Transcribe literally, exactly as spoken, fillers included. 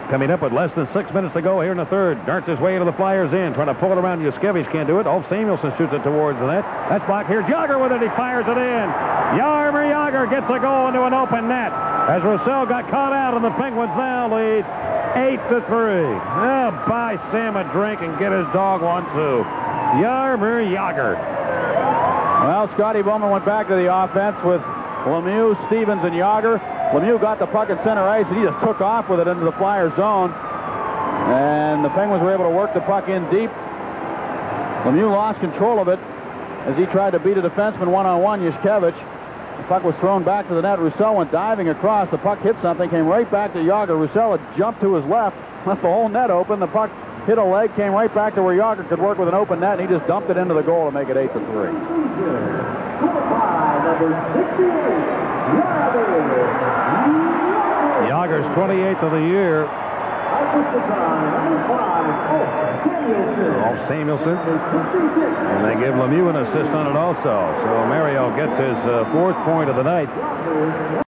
Coming up with less than six minutes to go here in the third. Darts his way into the Flyers end. Trying to pull it around. Yuskevich can't do it. Ulf Samuelsson shoots it towards the net. That's blocked here. Jagr with it. He fires it in. Jaromir Jagr gets a goal into an open net. As Roussel got caught out, and the Penguins now lead eight to three. Now buy Sam a drink and get his dog one, too. Jaromir Jagr. Well, Scotty Bowman went back to the offense with Lemieux, Stevens, and Jagr. Lemieux got the puck at center ice, and he just took off with it into the Flyers zone. And the Penguins were able to work the puck in deep. Lemieux lost control of it as he tried to beat a defenseman one-on-one, Yuskevich. The puck was thrown back to the net. Roussel went diving across. The puck hit something, came right back to Jagr. Roussel had jumped to his left, left the whole net open. The puck hit a leg, came right back to where Jagr could work with an open net, and he just dumped it into the goal to make it eight to three. Jagr's twenty-eighth of the year. Ulf Samuelsson. And they give Lemieux an assist on it also. So Mario gets his uh, fourth point of the night.